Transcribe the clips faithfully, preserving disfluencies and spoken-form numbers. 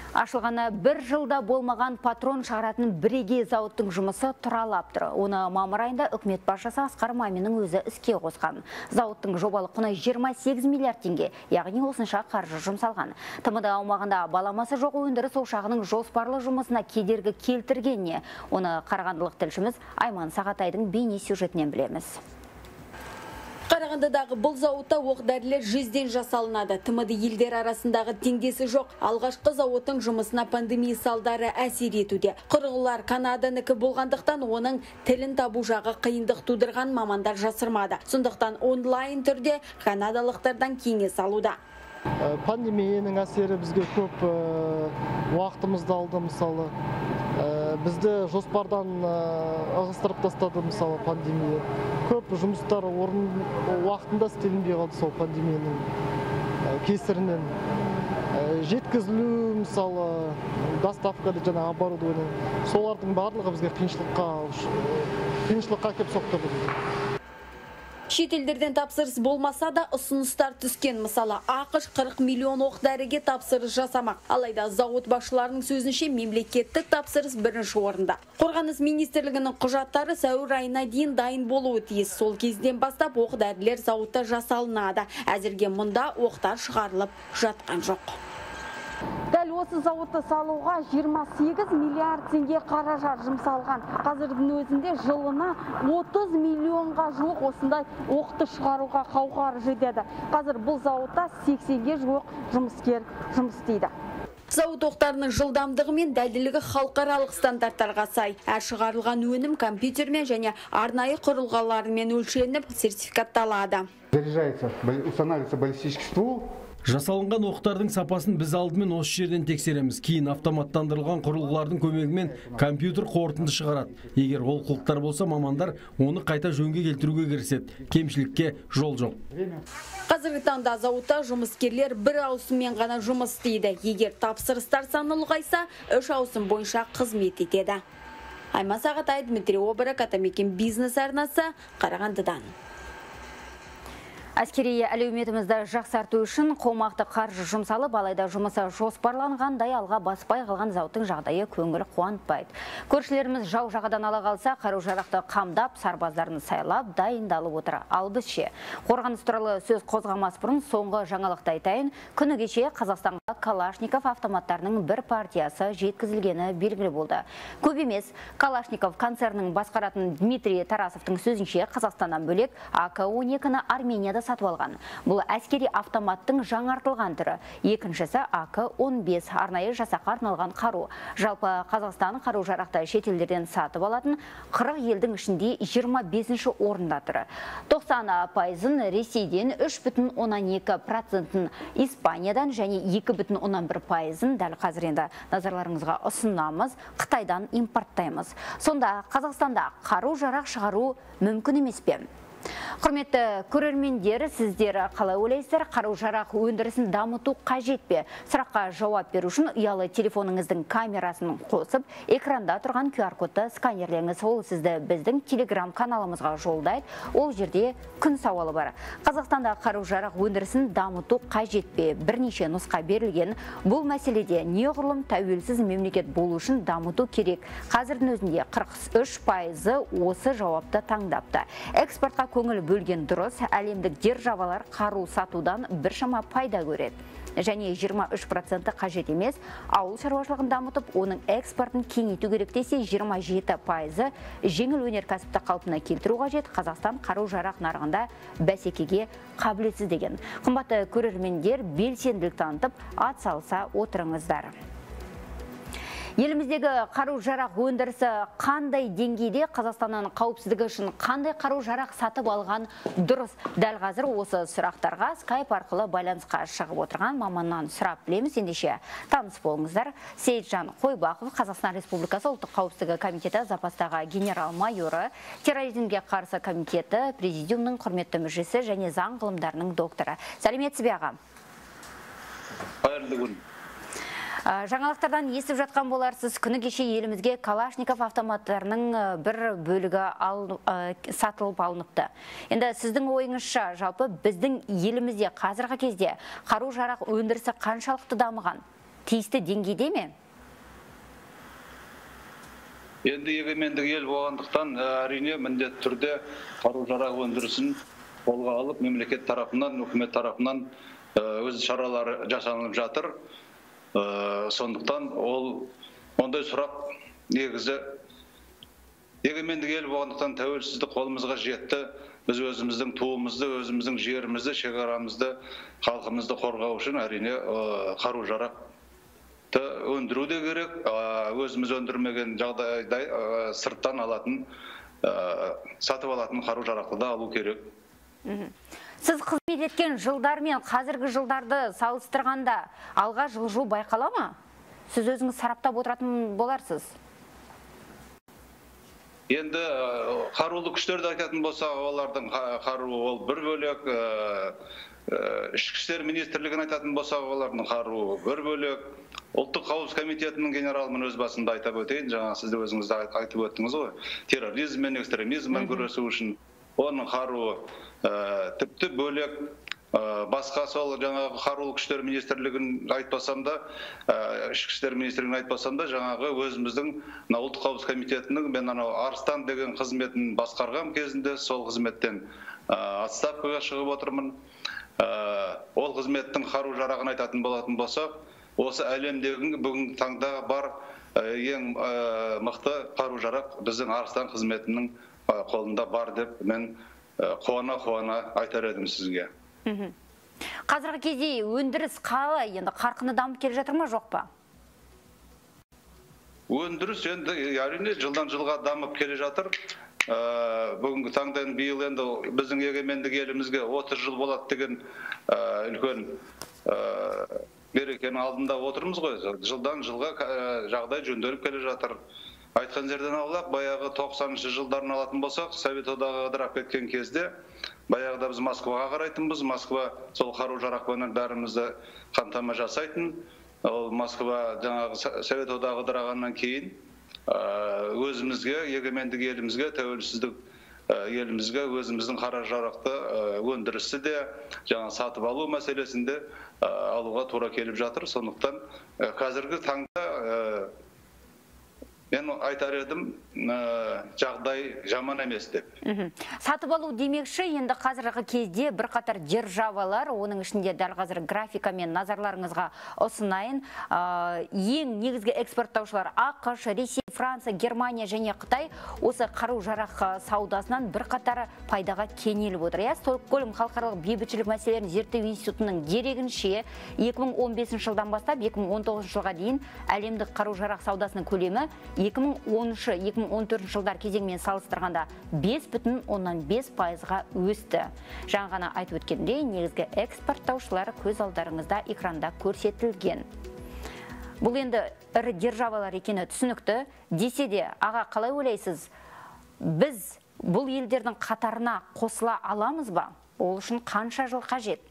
Ашылғаны бір жылда болмаған патрон шығаратын бірегей зауыттың жұмысы тұралап тұр. Оны мамыр айында үкімет басшысы Асқар Маминнің өзі іске қосқан. Зауыттың жобалық құны жиырма сегіз миллиард теңге, яғни осынша қаржы жұмсалған. тмд аумағында баламасы жоқ өндіріс ошағының жоспарлы жұмысына кедергі келтіргеніне, оны қарағандылық тілшіміз Айман Сағатайдың бейне сюжетінен білеміз. Қарағандыдағы бұл зауытта оқ-дәрілер жүзден жасалынады. тмд елдер арасындағы теңдесі жоқ. Алғашқы зауыттың жұмысына пандемия салдары әсер етуде. Құрылғылар Канаданікі болғандықтан оның тілін табу жағы қиындық тудырған мамандар жасырмады. Сондықтан онлайн түрде канадалықтардан кеңес алуда. Пандемияның әсері бізге көп уақытымызды алды, мысалы. Бізді жоспардан ығыстырып тастады, мысалы, пандемия. Көп жұмыстар орын уақытында істелінбей қалды сол пандемияның кесірінен. Жеткізілу, мысалы, доставкада жаңа оборудование, солардың барлығы бізге қиыншылыққа қиыншылыққа кеп соқтырды. Шетелдерден тапсырыс болмаса да ұсыныстар түскен. Мысалы, ақш қырық миллион оқ-дәріге тапсырыс жасамақ. Алайда зауыт басшыларының сөзінше мемлекеттік тапсырыс бірінші орында. Қорғаныс министрлігінің құжаттары сәуір айына дейін дайын болуы тиіс. Сол кезден бастап оқ-дәрілер зауытта жасалынады. Әзірге мұнда оқтар шығарылып жатқан жоқ. Дәл осы зауытты салуға жиырма сегіз миллиард теңге қаражат жұмсалған. Қазірдің өзінде жылына отыз миллионға жуық осындай оқты шығаруға қауқары жетеді. Қазір бұл зауытта сексенге жуық жұмыскер жұмыс істейді. Зауыт оқтарының жылдамдығы мен дәлділігі халықаралық стандарттарға сай. Әр шығарылған өнім компьютермен және арнайы құрылғылармен өлшеніп сертификатталады. Заряжается, устанавливается баллистический ствол. Жасалынған оқтардың сапасын біз алдымен осы жерден тексереміз. Кейін автоматтандырылған құрылғылардың көмегімен компьютер қорытынды шығарады. Егер олқылықтар болса, мамандар оны қайта жөнге келтіруге кіріседі. Кемшілікке жол жоқ. Қазіргі таңда зауытта жұмыскерлер бір ауысыммен ғана жұмыс істейді. Егер тапсырыстар саны ұлғайса, үш ауысым бойынша қызмет етеді. Айман Сағатай, Дмитрий Обырок, Атамекен бизнес арнасы, Қарағандыдан. Әскери әлеуметімізді жақсарту үшін қомақты қаржы жұмсалып, алайда жұмысы жоспарланғандай алға баспай қалған зауыттың жағдайы көңіл қуантпайды. Көршілеріміз жау жағадан ала қалса, қару-жарақты қамдап, сарбаздарын сайлап, дайындалып отыр. Ал бізше, қорғаныс туралы сөз қозғамас бұрын соңғы жаңалықты айтайын. Күні кеше Қазақстанға Калашников автоматтарының бір партиясы жеткізілгені белгілі болды. Көп емес, Калашников концернінің басқаратын Дмитрий Тарасовтың сөзінше, Қазақстаннан бөлек А К он екіні Арменияда сатып алған. Бұл әскери автоматтың жаңартылған түрі. Екіншісі А К он бес арнайы жасаққа арналған қару. Жалпы Қазақстан қару-жарақты шетелдерден сатып алатын қырық елдің ішінде жиырма бесінші орында тұр. тоқсан пайызын Ресейден, үш бүтін оннан екі процентін Испаниядан және екі бүтін оннан бір пайызын дәл қазір енді назарларыңызға ұсынамыз, Қытайдан импорттаймыз. Сонда Қазақстанда қару-жарақ шығару мүмкін емес пе? Құрметті көрермендер, сіздер қалай ойлайсыздар? Қару-жарақ өндірісін дамыту қажет пе? Сұраққа жауап беру үшін ұялы телефоныңыздың камерасын қосып, экранда тұрған Q R кодты сканерлеңіз. Ол сізді біздің телеграм каналымызға жолдайды. Ол жерде күн сауалы бар. Қазақстанда қару-жарақ өндірісін дамыту қажет пе? Бірнеше нұсқа берілген. Бұл мәселеде неғұрлым тәуелсіз мемлекет болу үшін дамыту керек. Қазірдің өзінде қырық үш пайызы осы жауапты таңдапты. Экспортқа көңіл бөлген дұрыс, әлемдік державалар қару сатудан біршама пайда көреді. Және жиырма үш проценті қажет емес, ауыл шаруашылығын дамытып, оның экспортын кеңейту керек десе, жиырма жеті пайызы жеңіл өнеркәсіпті қалпына келтіру қажет. Қазақстан қару-жарақ нарығында бәсекеге қабілетсіз деген. Қымбатты көрермендер, белсенділік танытып, ат салса отырыңыздар. Еліміздегі қару-жарақ өндірісі қандай деңгейде, Қазақстанның қауіпсіздігі үшін қандай қару-жарақ сатып алған дұрыс? Дәл қазір осы сұрақтарға скайп арқылы байланысқа шығып отырған маманнан сұрап білеміз. Ендеше таныс болыңыздар. Сейітжан Қойбақов, Қазақстан Республикасы ұлттық қауіпсіздігі комитеті запастағы генерал-майоры, терроризмге қарсы комитеті президиумның құрметті мүшесі және заң ғылымдарының докторы. Сәлеметсіз бе аға? Қайырлы күн. Жаңалықтардан естіп жатқан боларсыз, күні кеше елімізге Калашников автоматтарының бір бөлігі сатылып алыныпты. Енді сіздің ойыңызша, жалпы біздің елімізде қазіргі кезде қару-жарақ өндірісі қаншалықты дамыған? тиісті деңгейде ме? Енді егемендік ел болғандықтан әрине міндетті түрде қару-жарақ өндірісін қолға алып, мемлекет тарапынан, үкімет тарапынан өз шаралары жасалынып жатыр. Сондықтан ол ондай сұрақ негізі егемендік ел болғандықтан тәуелсіздік қолымызға жетті. Біз өзіміздің туымызды, өзіміздің жерімізді, шекарамызды, халқымызды қорғау үшін әрине қару-жарақ өндіру де керек, өзіміз өндірмеген жағдайда сырттан алатын, сатып алатын қару-жарақты да алу керек. Сіз қызмет еткен жылдар мен қазіргі жылдарды салыстырғанда алға жылжу байқала ма? Сіз өзіңіз сараптап отыратын боларсыз. Енді қарулы күштерді айтатын болса, олардың қаруы ол бір бөлек, ішкі істер министрлігін айтатын болса, олардың қаруы бір бөлек. Ұлттық қауіпсіздік комитетінің генералымен өз басында айтып өтейін, жаңа сіз де өзіңіз айтып өттіңіз ғой, терроризммен, экстремизммен күресу үшін оның қаруы тіпті бөлек. Басқа сол жаңағы қарулы күштер министрлігін айтпасам да, ішкі істер министрлігін айтпасам да, жаңағы өзіміздің ұлттық қауіпсіздік комитетінің мен анау Арыстан деген қызметін басқарған кезінде сол қызметтен отставкаға шығып отырмын. Ол қызметтің қару-жарағын айтатын болатын болсақ, осы әлемдегі бүгінгі таңда бар ең мықты қару-жарақ біздің Арыстан қызметінің қолында бар деп мен қуана-қуана айтар едім сізге. Қазіргі кезде өндіріс қалай, енді қарқыны дамып келе жатыр ма, жоқ па? Өндіріс енді әрине жылдан жылға дамып келе жатыр. Бүгінгі таңдан биыл енді біздің егемендік елімізге отыз жыл болады деген үлкен берекенің алдында отырмыз ғой. Жылдан жылға жағдай жөнделіп келе жатыр. Айтқан жерден аулақ, баяғы тоқсаныншы жылдарын алатын болсақ, Совет одағы ыдырап кеткен кезде, баяғыда біз Москваға қарайтынбыз. Москва сол қару-жарақпен бәрімізді қамтама жасайтын. Ол Москва жаңағы Совет одағы ыдырағаннан кейін өзімізге, егемендік елімізге, тәуелсіздік елімізге өзіміздің қару-жарақты өндірісі де, жаңа сатып алу мәселесінде алуға тура келіп жатыр. Сондықтан қазіргі таңда мен айтар едім, жағдай жаман емес деп. Сатып алу демекші, енді қазіргі кезде бір қатар державалар, оның ішінде дәл қазір графикамен назарларыңызға ұсынайын. Ең негізгі экспорттаушылар ақш, Ресей, Франция, Германия және Қытай осы қару-жарақ саудасынан бір қатары пайдаға кенеліп отыр. Стокгольм халықаралық бейбітшілік мәселелерін зерттеу институтының дерегінше екі мың он бесінші жылдан бастап екі мың он тоғызыншы жылға дейін әлемдік қару-жарақ саудасының көлемі екі мың оныншы - екі мың он төртінші жылдар кезеңмен салыстырғанда бес бүтін оннан бес пайызға өсті. Жаңа ғана айтып өткендей, негізгі экспорттаушылар көз алдарыңызда экранда көрсетілген. Бұл енді ірі державалар екені түсінікті. Десе де, аға, қалай ойлайсыз, біз бұл елдердің қатарына қосыла аламыз ба? Ол үшін қанша жыл қажет?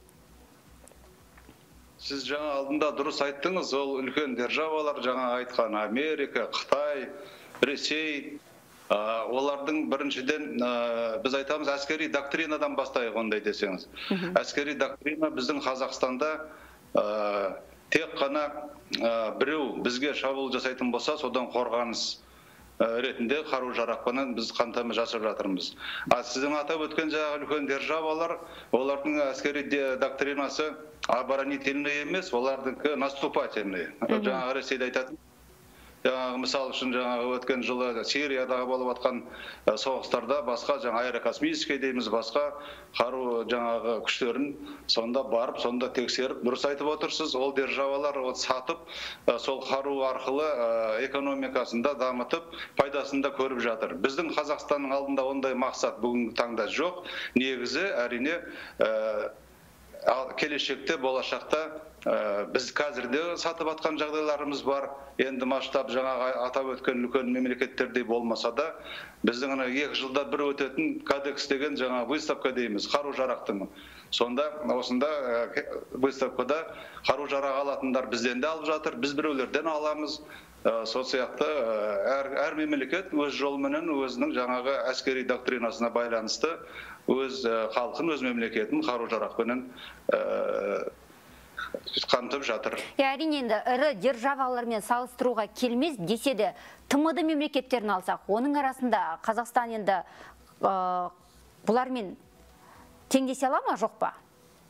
Сіз жаңа алдында дұрыс айттыңыз, ол үлкен державалар, жаңа айтқан Америка, Қытай, Ресей, олардың біріншіден біз айтамыз әскери доктринадан бастайық ондай десеңіз. Әскери доктрина біздің Қазақстанда тек қана біреу бізге шабуыл жасайтын болса, содан қорғаныс ретінде қару-жарақпен біз қамтамасыз жасап жатырмыз. Сіздің атап өткен жаңағы үлкен державалар, олардың әскери доктринасы оборонительный емес, олардыңқы наступательный. Жаңағы Ресейде айтатын. Жаңағы мысал үшін жаңағы өткен жылы Сириядағы болып атқан соғыстарда басқа жаңа аэрокосмический дейміз, басқа қару жаңағы күштерін сонда барып, сонда тексеріп, дұрыс айтып отырсыз, ол державалар сатып, сол қару арқылы экономикасында дамытып, пайдасында көріп жатыр. Біздің Қазақстанның алдында ондай мақсат бүгінгі таңда жоқ. Негізі әрине келешекте, болашақта біз қазірде сатып атқан жағдайларымыз бар. Енді масштаб жаңа атап өткен үлкен мемлекеттерде болмаса да, біздің екі жылда бір өтетін кодекс деген жаңа выставка дейміз, қару-жарақтың. Сонда осында выставкада қару-жарақ алатындар бізден де алып жатыр, біз біреулерден аламыз. Сол сияқты әр мемлекет өз жолменен өзінің жаңағы әскери доктринасына байланысты өз халқын, өз мемлекетін қару-жарақпенен қамтып жатыр. Әрине енді ірі державалармен салыстыруға келмес десе де, тмд мемлекеттерін алсақ, оның арасында Қазақстан енді бұлармен теңдесе ала ма, жоқ па?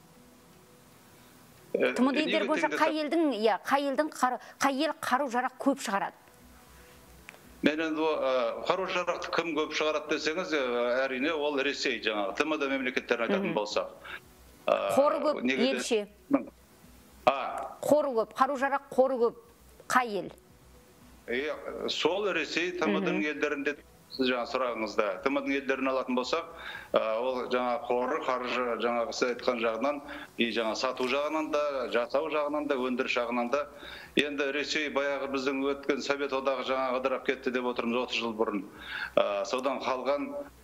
тмд елдері бойынша қай елдің, қай елдің қай ел қару-жарақ көп шығарады? Мен енді қару-жарақты кім көп шығарады десеңіз, әрине ол Ресей, жаңағы тмд мемлекеттерін айтатын болсақ. Қоры көп елше. Қоры көп, қару-жарақ қоры көп қай ел? Сол Ресей тмд-ның елдерінде, сіз жаңа сұрағыңызда, тмд-ның елдерін алатын болсақ, ол жаңа қоры, қаржы, жаңағы сіз айтқан жағынан, жаңа сату жағынан да, жасау жағынан да, өндіріс жағынан да. Енді Ресей баяғы біздің өткен Совет одағы жаңа ыдырап кетті деп отырмыз отыз жыл бұрын. Содан қалған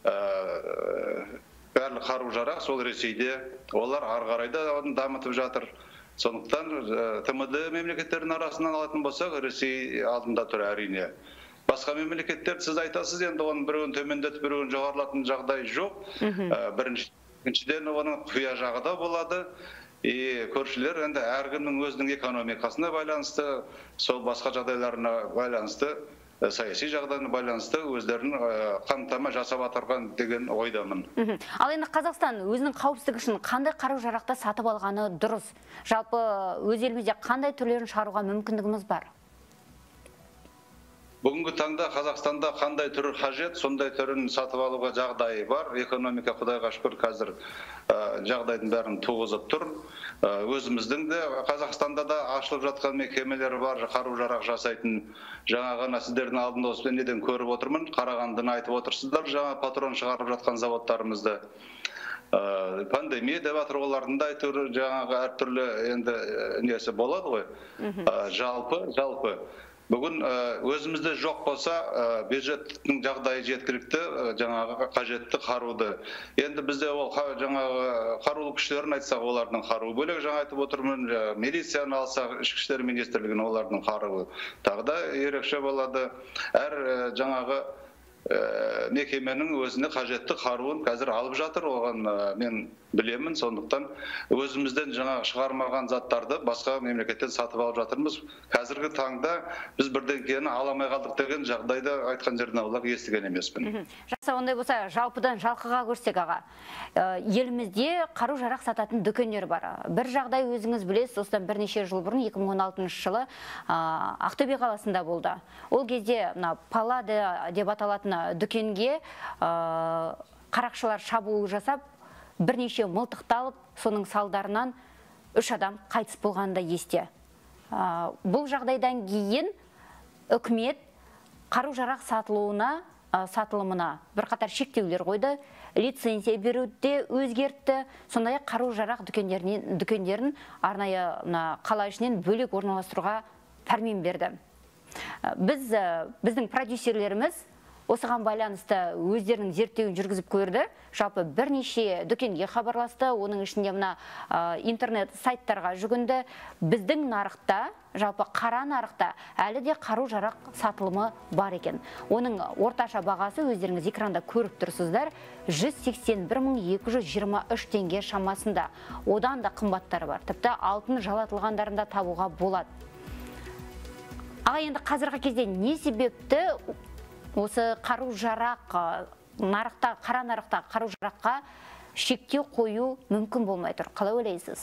барлық қару-жарақ сол Ресейде, олар ары қарай да дамытып жатыр. Сондықтан тмд мемлекеттерінің арасынан алатын болсақ, Ресей алдында тұр әрине. Басқа мемлекеттер, сіз айтасыз, енді оның біреуін төмендетіп, біреуін жоғарылатын жағдай жоқ. Біріншіден оның құпия жағы да болады. Көршілер енді әркімнің өзінің экономикасына байланысты, сол басқа жағдайларына байланысты, саяси жағдайына байланысты өздерін қамтама жасап атырған деген ойдамын. Ал енді Қазақстан өзінің қауіпсіздігі үшін қандай қару-жарақты сатып алғаны дұрыс? Жалпы өз елімізде қандай түрлерін шығаруға мүмкіндігіміз бар? Бүгінгі таңда Қазақстанда қандай түрі қажет, сондай түрін сатып алуға жағдайы бар. Экономика, құдайға шүкір, қазір жағдайдың бәрін туғызып тұр. Өзіміздің де Қазақстанда да ашылып жатқан мекемелер бар, қару-жарақ жасайтын. Жаңа ғана сіздердің алдында осы неден көріп отырмын, Қарағандыны айтып отырсыздар, жаңа патрон шығарып жатқан заводтарымызды. Пандемия деп атыр, олардың да айтыр, жаңағы әртүрлі енді несі болады ғой. Жалпы, жалпы. Бүгін өзімізде жоқ болса, бюджеттің жағдайы жеткілікті, жаңағы қажетті қаруды. Енді бізде ол жаңағы қарулы күштерін айтсақ, олардың қаруы бөлек, жаңа айтып отырмын, милицияны алсақ, ішкі істер министрлігінің олардың қаруы тағы да ерекше болады. Әр жаңағы мекеменің өзіне қажетті қаруын қазір алып жатыр, оған мен білемін. Сондықтан өзімізден жаңағы шығармаған заттарды басқа мемлекеттен сатып алып жатырмыз. Қазіргі таңда біз бірден кейін аламай қалдық деген жағдайда айтқан жерден аулақ естіген емеспін. Жақсы, ондай болса, жалпыдан жалқыға көрсек аға. Елімізде қару-жарақ сататын дүкендер бар. Bir жағдай өзіңіз білесіз, осыдан бірнеше жыл бұрын, екі мың он алтыншы жылы Ақтөбе қаласында болды. Ол кезде Паллада деп аталатын дүкенге қарақшылар шабуыл жасап, бірнеше мылтықталып, соның салдарынан үш адам қайтыс болғанда есте. Бұл жағдайдан кейін үкімет қару-жарақ сатылуына, сатылымына бірқатар шектеулер қойды, лицензия беруді өзгертті, сондай қару-жарақ дүкендерін арнайы қала ішінен бөлек орналастыруға пәрмен берді. Біз, біздің продюсерлеріміз осыған байланысты өздерінің зерттеуін жүргізіп көрді. Жалпы бірнеше дүкенге хабарласты, оның ішінде мына интернет сайттарға жүгінді. Біздің нарықта, жалпы қара нарықта әлі де қару-жарақ сатылымы бар екен. Оның орташа бағасы өздеріңіз экранда көріп тұрсыздар, жүз сексен бір мың екі жүз жиырма үш теңге шамасында. Одан да қымбаттары бар. Тіпті алтын жалатылғандарында табуға болады. Ал енді қазіргі кезде не себепті осы қару-жарақ нарықта, қара нарықта қару-жараққа шектеу қою мүмкін болмай тұр? Қалай ойлайсыз?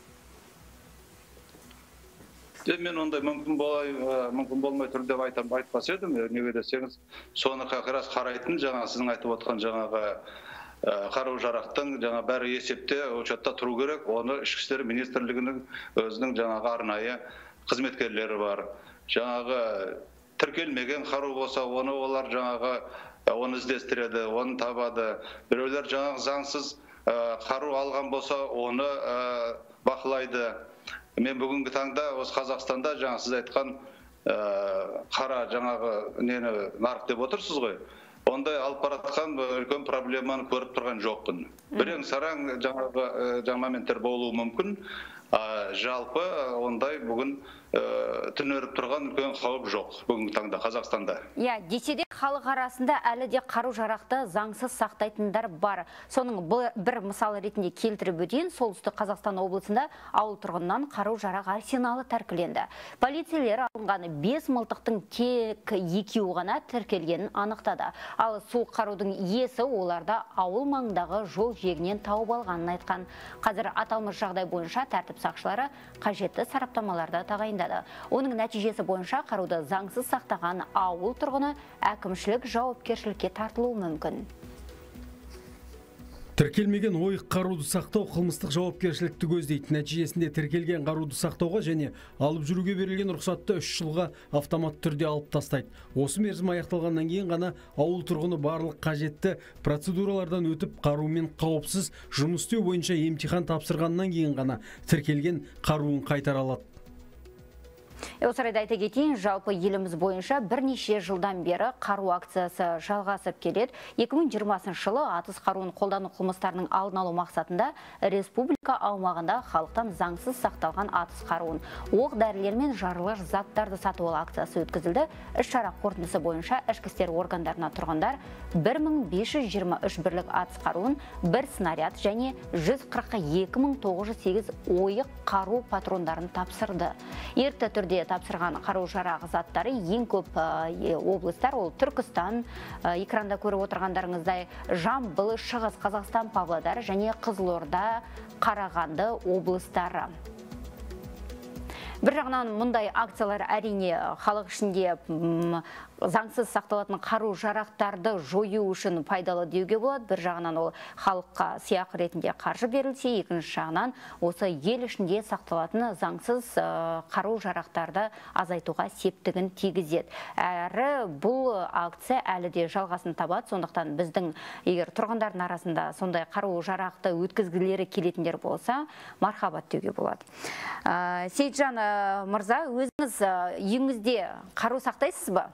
Мен ондай мүмкін болмай тұр деп айтпас едім. Неге десеңіз, соны қақырас қарайтын, жаңа сіздің айтып отқан жаңағы қару-жарақтың жаңа бәрі есепте, учетта тұру керек. Оны ішкі істер министрлігінің өзінің жаңағы арнайы қызметкерлері бар. Жаңағы тіркелмеген қару болса, оны олар жаңағы оны іздестіреді, оны табады. Біреулер жаңағы заңсыз қару алған болса, оны бақылайды. Мен бүгінгі таңда осы Қазақстанда жаңа сіз айтқан қара жаңағы нені нарық деп отырсыз ғой. Ондай алып баратқан үлкен проблеманы көріп тұрған жоқпын. Бірең сараң жаңағы моменттер болуы мүмкін. Жалпы ондай бүгін түнеріп тұрған үлкен қауіп жоқ бүгінгі таңда Қазақстанда. Иә, десе де халық арасында әлі де қару-жарақты заңсыз сақтайтындар бар. Соның бір мысал ретінде келтіріп өтейін, солтүстік Қазақстан облысында ауыл тұрғыннан қару-жарақ арсеналы тәркіленді. Полицейлер алынғаны бес мылтықтың тек екеуі ғана тіркелгенін анықтады. Ал суық қарудың иесі оларда ауыл маңындағы жол жиегінен тауып алғанын айтқан. Қазір аталмыш жағдай бойынша тәртіп сақшылары қажетті сараптамаларды тағайындады. Оның нәтижесі бойынша қаруды заңсыз сақтаған ауыл тұрғыны әкімшілік жауапкершілікке тартылуы мүмкін. Тіркелмеген ойық қаруды сақтау қылмыстық жауапкершілікті көздейді. Нәтижесінде тіркелген қаруды сақтауға және алып жүруге берілген рұқсатты үш жылға автомат түрде алып тастайды. Осы мерзім аяқталғаннан кейін ғана ауыл тұрғыны барлық қажетті процедуралардан өтіп, қарумен қауіпсіз жұмыс істеу бойынша емтихан тапсырғаннан кейін ғана тіркелген қаруын қайтара алады. Осы орайда айта кетейін, жалпы еліміз бойынша бірнеше жылдан бері қару акциясы жалғасып келеді. екі мың жиырмасыншы жылы атыс қаруын қолдану қылмыстарының алдын алу мақсатында республика аумағында халықтан заңсыз сақталған атыс қаруын, оқ дәрілер мен жарылғыш заттарды сатып алу акциясы өткізілді. Іс-шара қорытындысы бойынша ішкі істер органдарына тұрғындар бір мың бес жүз жиырма үш бірлік атыс қаруын, бір снаряд және жүз қырық екі мың тоғыз жүз сегіз ойық қару патрондарын тапсырды. Ерікті түрде тапсырған қару-жарақ заттары ең көп облыстар, ол Түркістан, экранда көріп отырғандарыңыздай Жамбыл, Шығыс Қазақстан, Павлодар және Қызылорда, Қарағанды облыстары. Бір жағынан мұндай акциялар әрине халық ішінде заңсыз сақталатын қару-жарақтарды жою үшін пайдалы деуге болады. Бір жағынан ол халыққа сыйақы ретінде қаржы берілсе, екінші жағынан осы ел ішінде сақталатын заңсыз қару-жарақтарды азайтуға септігін тигізеді. Әрі бұл акция әлі де жалғасын табады. Сондықтан біздің егер тұрғындардың арасында сондай қару-жарақты өткізгілері келетіндер болса, мархабат деуге болады. Сейітжан мырза, өзіңіз үйіңізде қару сақтайсыз ба?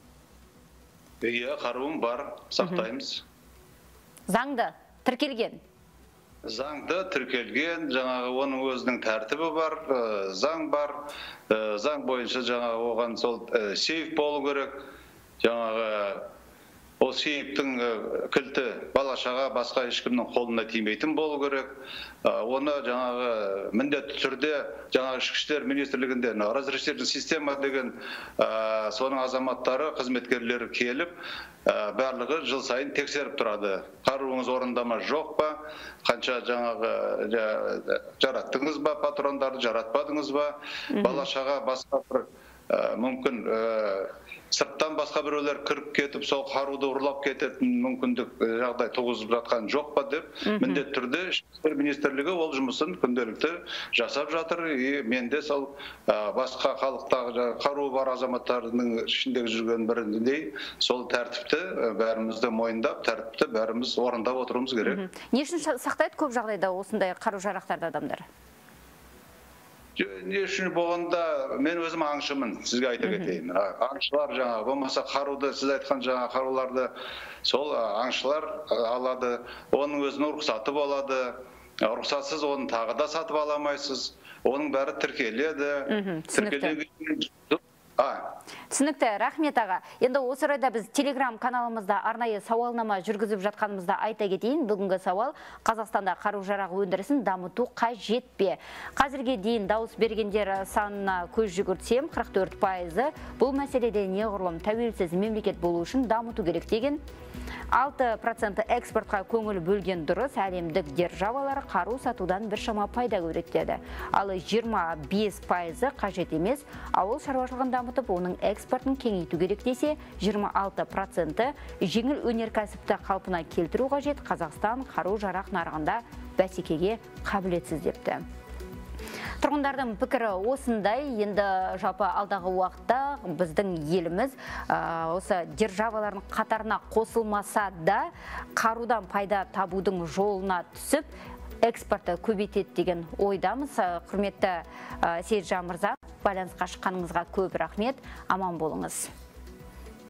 Иә, қаруым бар, сақтаймыз. Заңды, тіркелген? Заңды, тіркелген, жаңағы оның өзінің тәртібі бар, заң бар. Заң бойынша жаңағы оған сол сейф болу керек. Жаңағы ол сейфтің кілті балашаға басқа ешкімнің қолына тимейтін болу керек. Оны жаңағы міндетті түрде жаңағы ішкі істер министрлігінде разрешительный система деген соның азаматтары, қызметкерлері келіп, барлығы жыл сайын тексеріп тұрады. Қаруыңыз орындама жоқ па, қанша жаңағы жараттыңыз ба, патрондарды жаратпадыңыз ба, балашаға басқа бір мүмкін сырттан басқа біреулер кіріп кетіп, сол қаруды ұрлап кететін мүмкіндік жағдай туғызып жатқан жоқ па деп, міндетті түрде ішкі істер министрлігі ол жұмысын күнделікті жасап жатыр. Мен де сол басқа халықтағы қаруы бар азаматтардың ішіндегі жүрген біріндей сол тәртіпті бәрімізді мойындап, тәртіпті бәріміз орындап отыруымыз керек. Не үшін сақтайды көп жағдайда осындай қару-жарақтарды адамдар? Не үшін болғанда мен өзім аңшымын, сізге айта кетейін. Аңшылар жаңағы, болмаса қаруды, сіз айтқан жаңағы қаруларды сол аңшылар алады, оның өзінің рұқсаты болады. Рұқсатсыз оны тағы да сатып аламайсыз. Оның бәрі тіркеледі. Түсінікті, рахмет аға. Енді осы орайда біз телеграм каналымызда арнайы сауалнама жүргізіп жатқанымызда айта кетейін. Бүгінгі сауал: Қазақстанда қару-жарақ өндірісін дамыту қажет пе? Қазірге дейін дауыс бергендер санына көз жүгіртсем, қырық төрт пайызы бұл мәселеде неғұрлым тәуелсіз мемлекет болу үшін дамыту керек деген. алты проценті экспортқа көңіл бөлген дұрыс, әлемдік державалар қару сатудан біршама пайда көреді деді. Ал жиырма бес пайызы қажет емес, ауыл шаруашылығын дамытып, оның экспортын кеңейту керек десе, жиырма алты проценті жеңіл өнеркәсіпті қалпына келтіру қажет, Қазақстан қару-жарақ нарығында бәсекеге қабілетсіз депті. Тұрғындардың пікірі осындай. Енді жалпы алдағы уақытта біздің еліміз осы державалардың қатарына қосылмаса да қарудан пайда табудың жолына түсіп, экспорты көбейтеді деген ойдамыз. Құрметті Сейітжан мырза, байланысқа шыққаныңызға көп рахмет. Аман болыңыз.